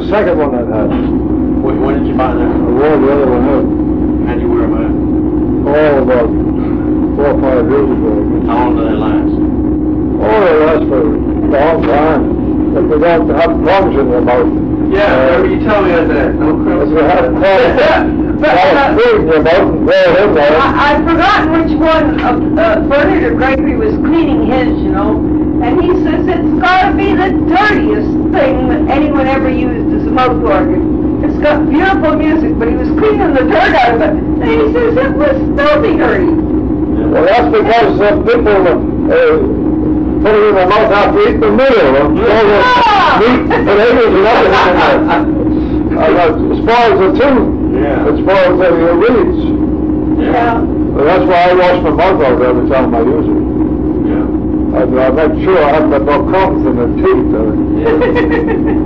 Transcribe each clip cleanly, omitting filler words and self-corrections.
second one I'd had. When did you buy that? I wore the other one out. How did you wear them out? Oh, about 4 or 5 years ago. How long do they last? Oh, they last for a long time. If we don't have problems in their mouth. Yeah, remember you told me that. No If you have food in your mouth and throw it in there. I've forgotten which one Bernard or Gregory was cleaning his, you know, and he says it's got to be the dirtiest thing that anyone ever used as a mouth organ. It's got beautiful music, but he was cleaning the dirt out of it, and he says it was filthy dirty. Well, that's because people put it in their mouth after eating the meal. All the meat, potatoes, and everything. It spoils the tooth. Yeah. It spoils the reeds. Yeah. So that's why I wash my mouth out every time I use it. Yeah. I make sure I haven't got no crumbs in the teeth.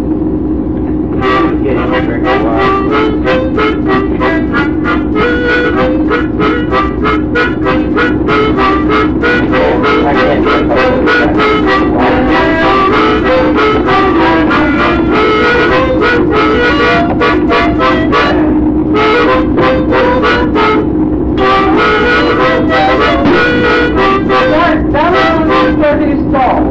That was Bernard's ball.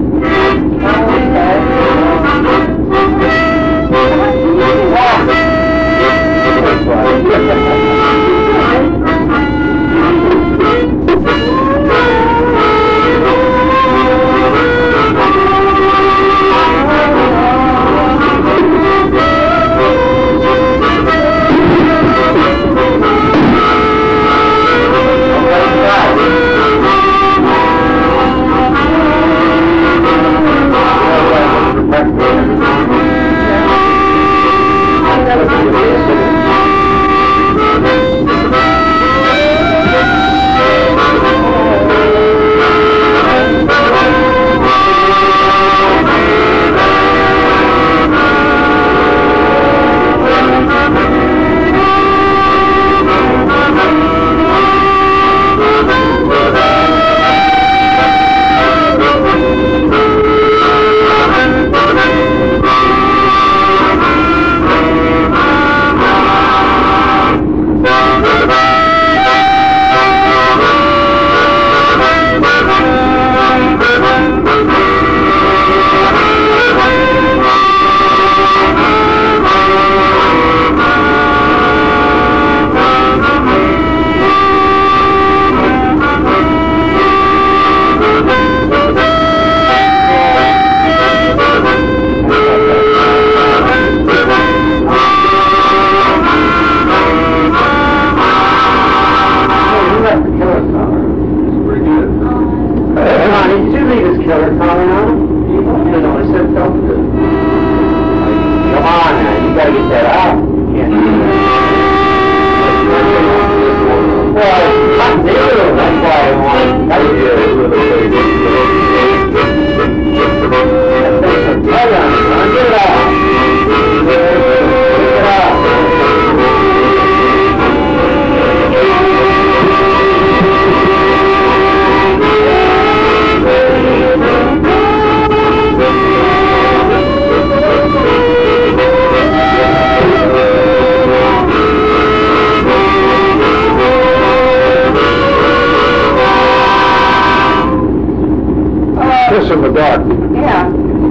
In the dark. Yeah.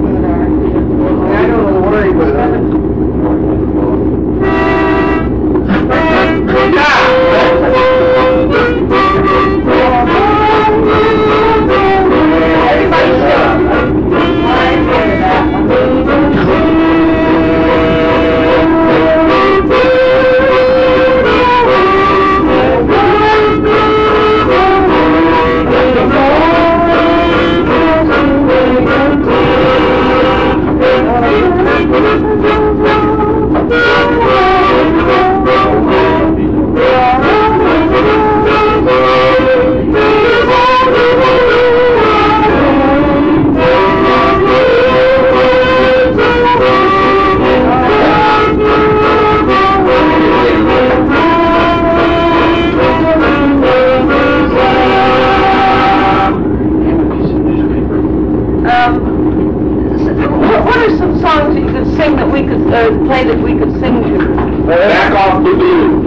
I don't know where he was going. to be